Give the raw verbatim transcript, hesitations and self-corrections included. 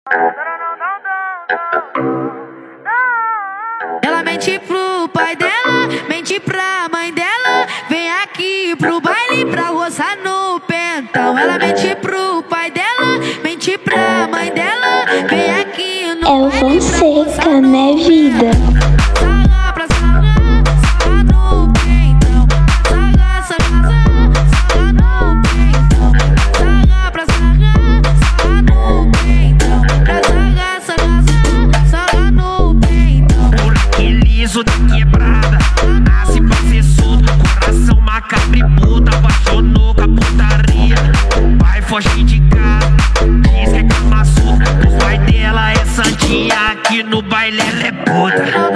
Ela mente pro pai dela, mente pra mãe dela. Vem aqui pro baile pra roçar no pentão. Ela mente pro pai dela, mente pra mãe dela. Vem aqui no El Fonseca, né, vida? Da quebrada, nasce pra ser solto, coração macabro e puta, apaixonou com a putaria. O pai foge de casa, diz que é cama surda. O pai dela é santinha, aqui no baile ela é puta.